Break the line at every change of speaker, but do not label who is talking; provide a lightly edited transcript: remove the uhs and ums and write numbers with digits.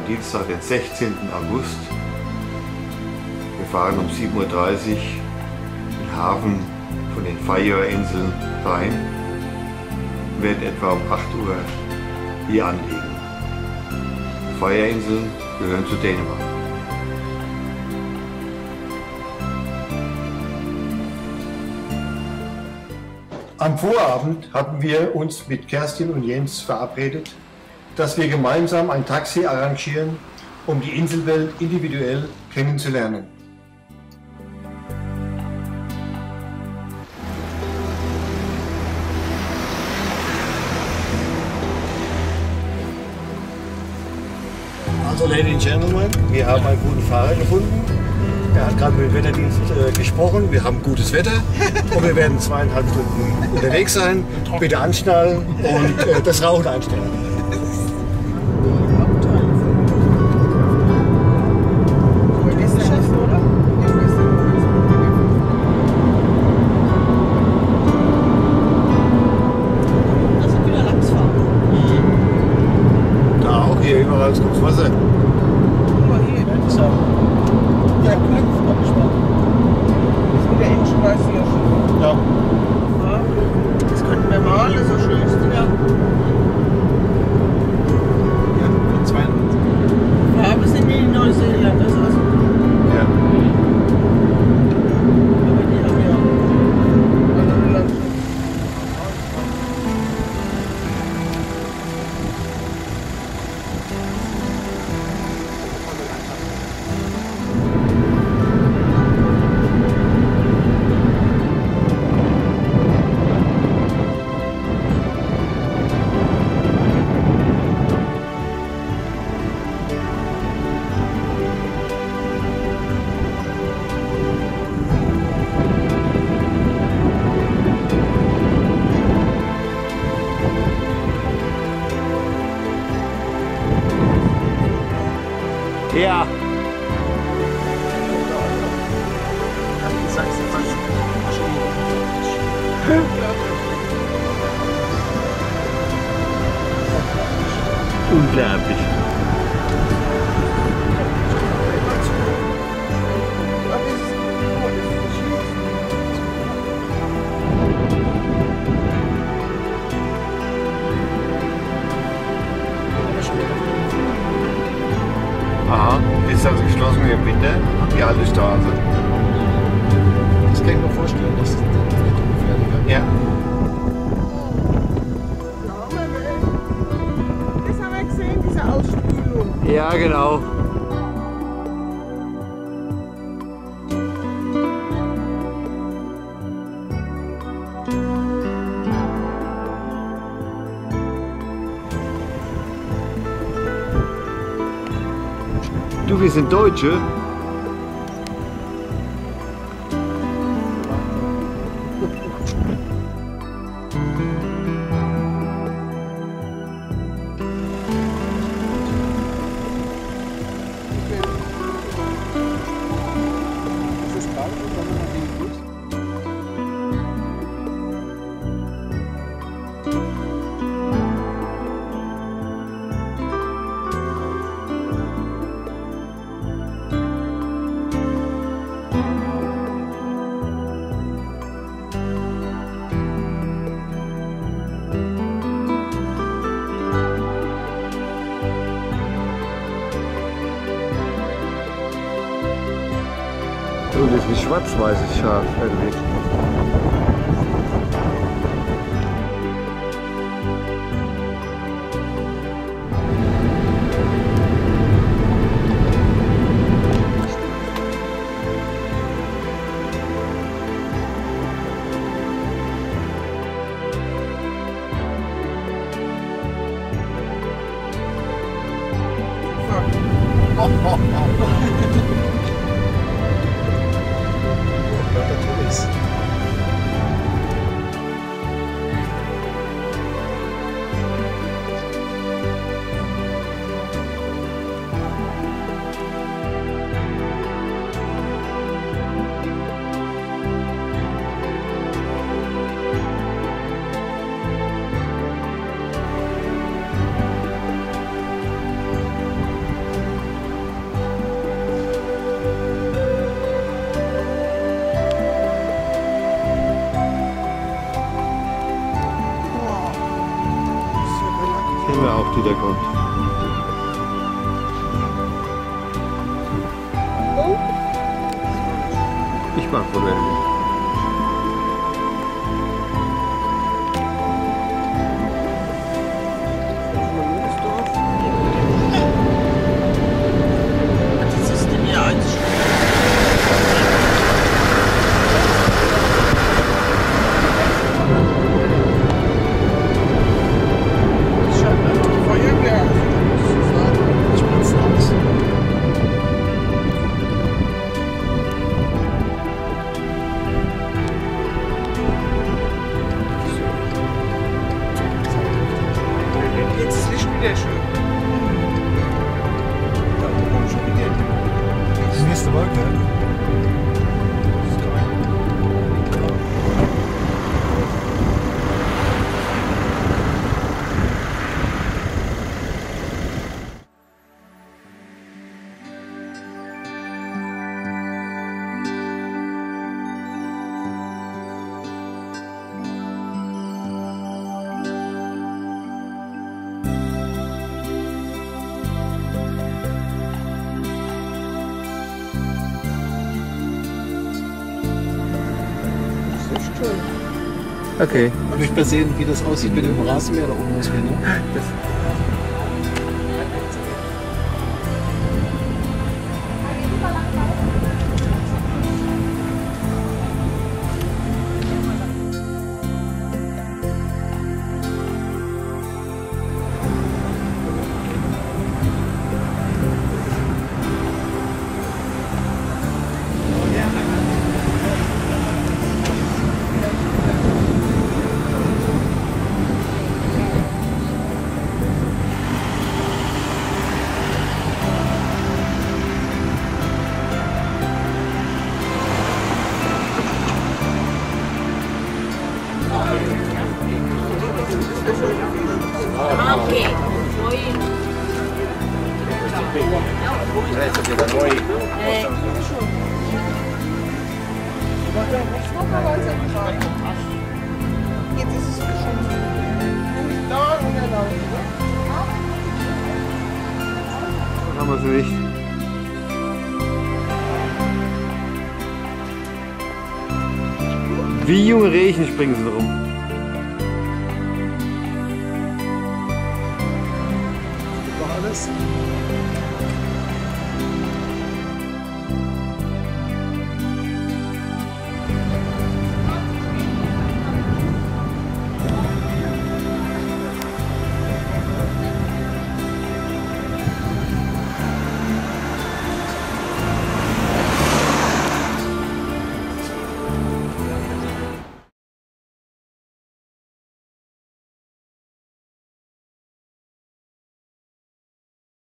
Dienstag, den 16. August. Wir fahren um 7:30 Uhr in den Hafen von den Fayöerinseln rein und werden etwa um 8 Uhr hier anlegen. Die Fayöerinseln gehören zu Dänemark. Am Vorabend hatten wir uns mit Kerstin und Jens verabredet, dass wir gemeinsam ein Taxi arrangieren, um die Inselwelt individuell kennenzulernen. Also, Ladies and Gentlemen, wir haben einen guten Fahrer gefunden. Er hat gerade mit dem Wetterdienst gesprochen. Wir haben gutes Wetter und wir werden 2,5 Stunden unterwegs sein. Bitte anschnallen und das Rauchen einstellen. Da auch hier überall kommt Wasser. Ja.
Das könnten wir mal, das ist das Schönste, ja. Ja, von 200. Farbe sind die in Neuseeland, das ist also.
Ja.
Aber die haben ja andere Landschaft.
Ja. Unglaublich. Aha, ist also geschlossen wie im Winter, die alte Straße.
Das kann ich mir vorstellen, das ist vielleicht ungefährlicher.
Ja.
Das haben wir gesehen, diese Ausspülung.
Ja, genau. Du, wir sind Deutsche.
Ist es kalt und dann noch die Luft?
Und das ist wie schwarz-weißes Schaf irgendwie. die da kommt. Ich mag Forellen.
Was ist denn hier eigentlich? Das schaut einfach ein Feuerwerk. Ich bin's aus. Jetzt ist Licht wieder schön. Da oben kommt schon wieder
Die nächste Wolke.
Okay.
Ich möchte mal sehen, wie das aussieht mit dem Rasenmäher da oben aus mir. Ne?
Okay.
Jetzt ist es schon da und erlaubt.
Dann haben wir sie nicht. Wie junge Rehchen springen sie rum.